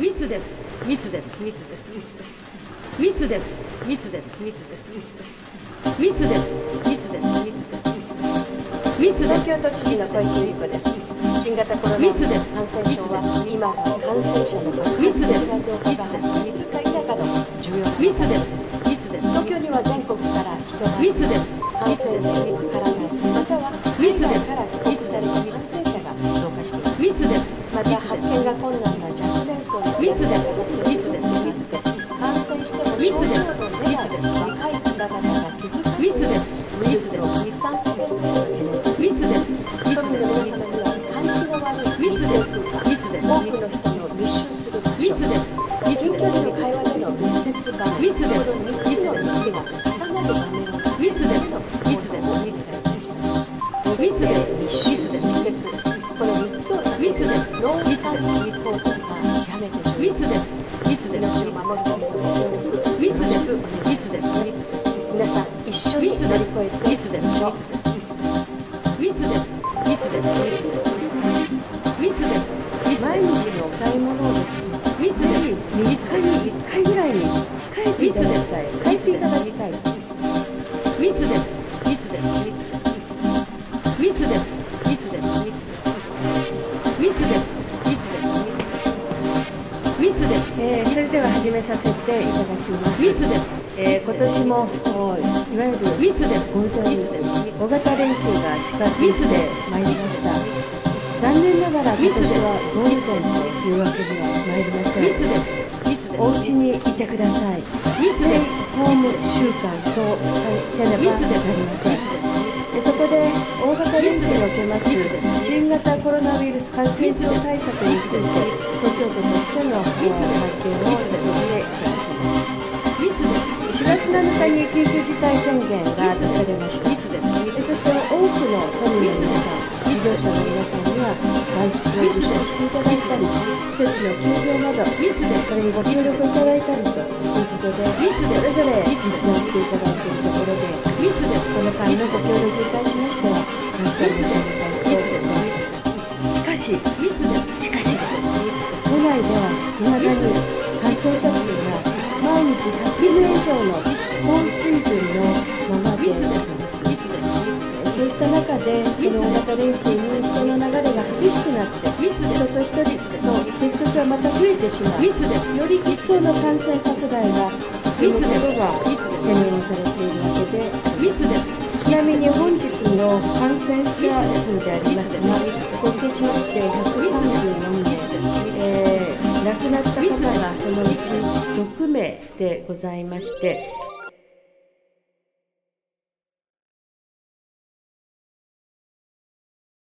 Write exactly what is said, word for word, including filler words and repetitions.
密です。密です。密です。密です。密です。密です。密です。密です。密です。密です。 東京都知事の小池百合子です。新型コロナウイルス感染症は今感染者の爆発的な増加が発生するか否かの重要な問題です。東京には全国から人が集まり、感染源がわからない、または海外から帰国された感染者が増加しています。また発見が困難な若年層のクラスターが発生する恐れがあって、感染しても症状の出ない若い方々が気づかずにウイルスを拡散させることが懸念されます。都民の皆様には換気の悪い密閉空間、多くの人の密集する場所、近距離の会話での密接場面、このみっつの密が重なる場面を避けるための行動をお願いいたします。密閉、密集、密接、このみっつを避けるノーサービス行動が極めて重要です。命を守るためのご協力、よろしくお願いいたします。皆さん一緒に乗り越えていきましょう。 密です。密です。密です。 毎日のお買い物をですね、 密です。 みっかにいっかいぐらいに帰っていただきたい。帰っていただきたい。 密です。密です。密です。密です。密です。密です。 えー、それでは始めさせていただきます。 密です。 えー、今年もいわゆる密です。 ゴールデンウィーク、大型連休が近づいてまいりました。残念ながら今年はゴールデンというわけにはまいりません。 密です。密です。 お家にいてください。 密ステイです。 ホーム週間とせねばなりません。でそこで大型連休におけます新型コロナウイルス感染症対策について東京都としての発見をさせていただきます。しがつなのかに緊急事態宣言が出されました。そして多くの都民の皆さん、事業者の皆さんには外出を自粛していただいたり、施設の休業など、それにご協力いただいたりということで、それぞれ実践していただいているところで、この間のご協力に対しましては、感謝申し上げたいと思います。しかし、しかし、都内ではいまだに感染者数が毎日ひゃくめい以上の高水準のままであります。そうした中で、この大型連休に人の流れが激しくなって、人と人の接触がまた増えてしまう、より一層の感染拡大が進むことが懸念されているわけであります。ちなみに本日の感染者数でありますが、合計しましてひゃくさんじゅうよんめい、えー、亡くなった方がそのうちろくめいでございまして、